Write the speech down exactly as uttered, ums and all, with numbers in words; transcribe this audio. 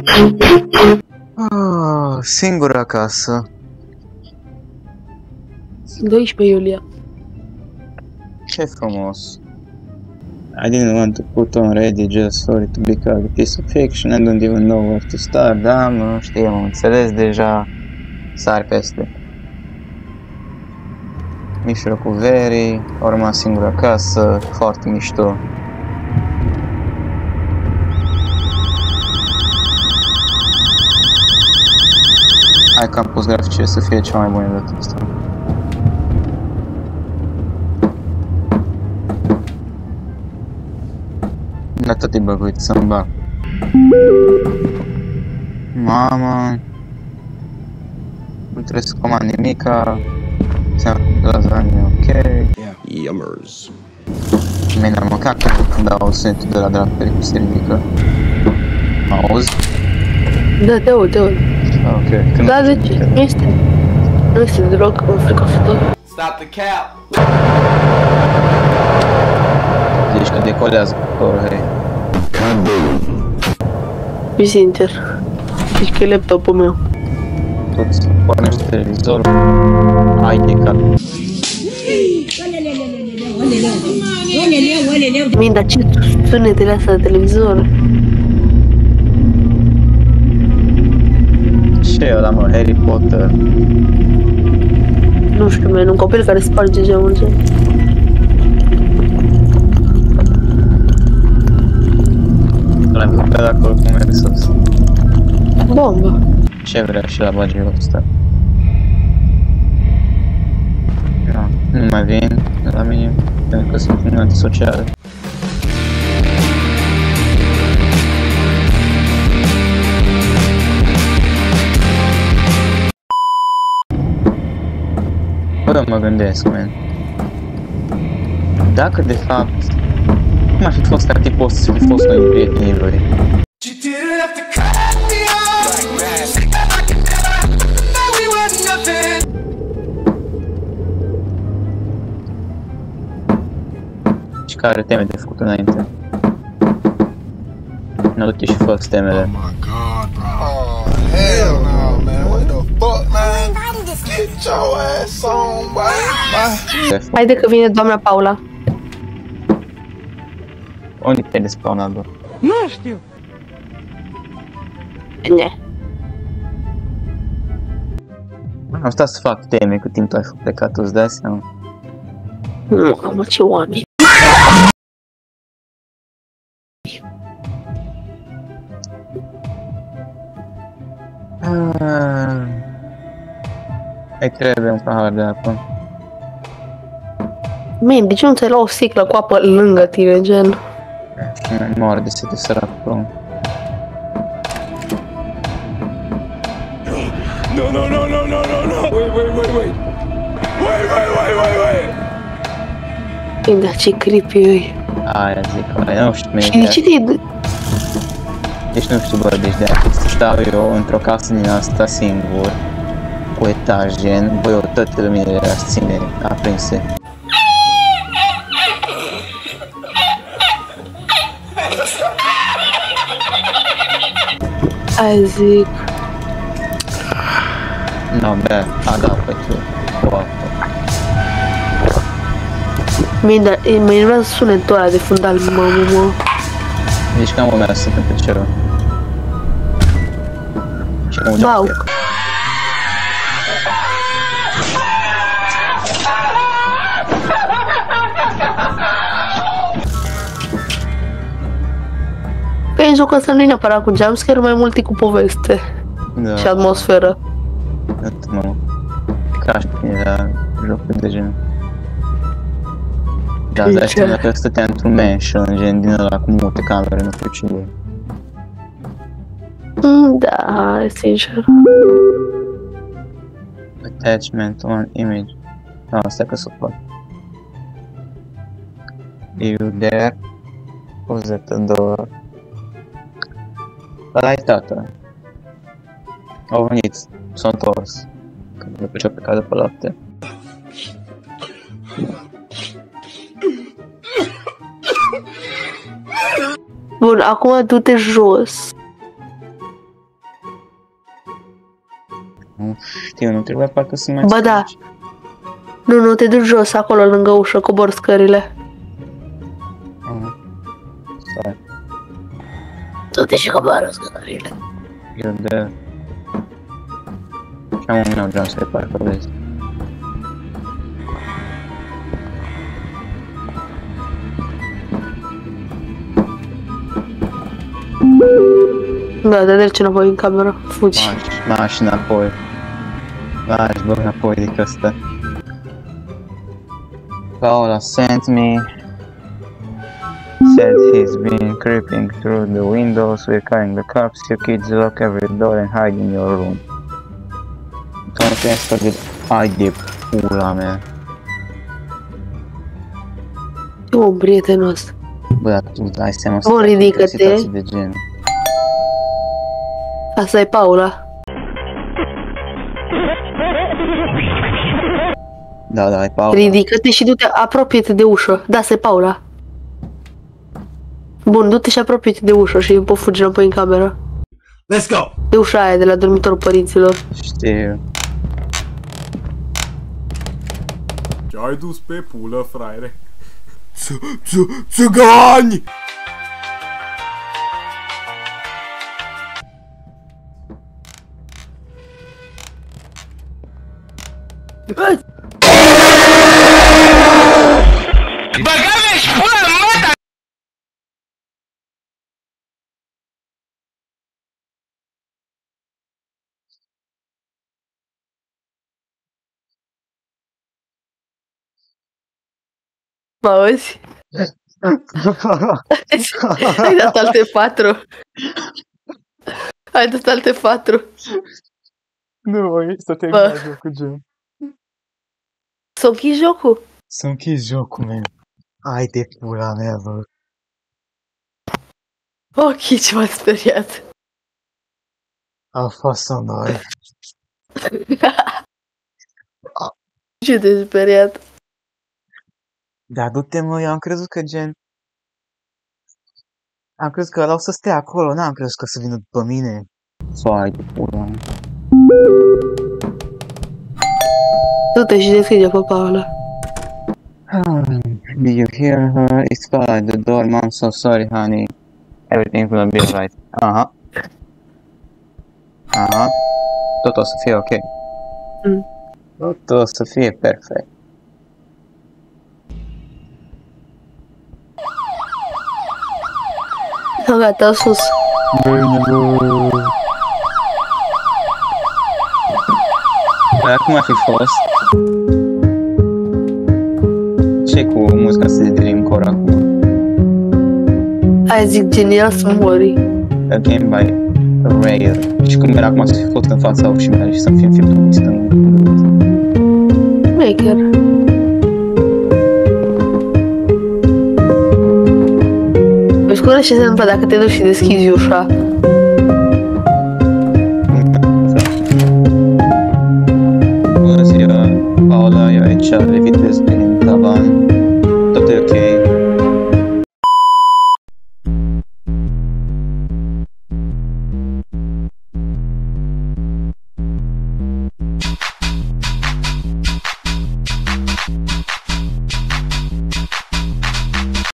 Oh, singur acasă. doisprezece iulie. Ce frumos. I didn't want to put on ready just for it to become a piece of fiction. I don't even know where to start. Da, nu știu, am înțeles deja. Sari peste. Mijlocul verii, au rămas singur acasă, foarte mișto. Hai că am pus graficele să fie cea mai bună de data asta. De atât e băguit să-mi bag. Mama. Nu trebuie să comand nimica. Ți-am lasagne, ok. Yummers. Mine am mâncat când auzi sunetul de la drapele cum se ridică. Auzi? Da, te aud, te aud. Ok. Când Da, de ce? Nu este. Nu este deloc înfricoșător. Stop the cap! Deci că decolează cu hei. Fii sincer. Zici că e laptopul meu. Toți pornește televizorul. Hai de cap. Min, dar ce sunetele astea de televizor? Ce e ăla, mă? Harry Potter? Nu știu, man, un copil care sparge geamul gen. L-am văzut pe acolo cum merg sus. Bombă. Ce vrea și la bagiul ăsta? Nu, nu mai vin la mine, pentru că sunt în antisociale. Bă, mă gândesc, man. Dacă de fapt, cum ar fi fost ca tipul ăsta să fi fost noi prietenii lui? Și care teme de făcut înainte? Nu du-te și fă temele. Oh my god, bro. Oh, hell no, man. What the fuck, man? Get your ass on, boy. Haide că vine doamna Paula. Unde te-ai despawnat, bă? Nu știu. Ne. Am stat să fac teme cât timp tu ai plecat, tu îți dai seama? Nu, mă, ce oameni. Îi trebuie un pahar de apă. Man, de ce nu ți-ai luat o sticlă cu apă lângă tine, gen? Și mi moare de sete săracul om. No, no, no, no, no, no, no! Wait, wait, wait, wait! Wait, wait, wait, wait, wait! Man, dar ce creepy e. Aia zic, aia nu știu, Și de ce te... deci nu știu, bă, deci de-aia să stau eu într-o casă din asta singur, cu etaje, bă, eu toate luminile le-aș ține aprinse. Aia zic. Nu, bea, a, da, pe tu, cu apă. Man, dar mă enervează sunetul ăla de fundal, mamă, mă. Deci cam o mea să se pe cerul. Și cam o Bau. geacă. Că în jocul ăsta nu e neapărat cu jumpscare, mai mult e cu poveste Da, și atmosferă. atât, mă. Ca și bine la jocul de gen. Da, îți dai seama că stătea într-un mansion, gen din ăla cu multe camere, nu știu ce. Mm, da, sincer. Attachment on image. Da, stai că s-o fac. You there? Who's at the door? Ăla-i tata. Au venit, s-au întors. Când le plăcea pe cadă pe lapte. Bun, acum du-te jos. Nu știu, nu trebuie parcă să mai Ba da. scrici. Nu, nu, te duci jos, acolo, lângă ușă, cobor scările. Ah, stai, Du-te și coboară scările. eu de... Și am un meu geam să parcă vezi. Da, te treci înapoi în cameră, fugi. Marci, marci înapoi. Marci, bă, înapoi de asta. Paula sent me. Said he's been creeping through the windows, we're calling the cops, you kids lock every door and hide in your room. Toate asta de... Hai de pula mea. E un prietenos. Bă, dar tu dai seama să Bun, faci ridică-te. situații de gen. Asta e Paula. Da, da, ai Paula. Ridică-te și du-te, apropie-te de ușă. Da, asta e Paula. Bun, du-te și apropie-te de ușă și poți fugi înapoi în cameră. Let's go! De ușa aia de la dormitorul părinților. Știu. Ce-ai dus pe pulă, fraiere? Țigani! Mă auzi? Ai dat alte patru. Ai dat alte patru. Nu, voi să te Bă. închid jocul, gen. S-a închis jocul? Să închid jocul, man. Hai de pula mea, bă. Ok, ce m-a speriat. A fost să noi. Ce te-ai speriat? Da, du-te, mă, eu am crezut că, gen... Am crezut că ăla o să stea acolo, n-am crezut că o să vină după mine. Fai de pula mea. Du-te și deschide pe Paula. Did you hear her? It's Paula at the door. Mom, so sorry, honey. Everything will be right. Aha. Aha. Tot o să fie ok. Mm. Tot o să fie perfect. Da, gata, sus. Dar cum ar fi fost? Ce cu muzica asta de Dreamcore acum? Aia zic genial să mori. Again by Rare. Și cum era acum să fi fost în fața ușii mele și să-mi fie înfipt stângul. Maker. Își cură ce se întâmplă dacă te duci și deschizi ușa. Bună ziua, Paula, eu aici, Levites din Tavan.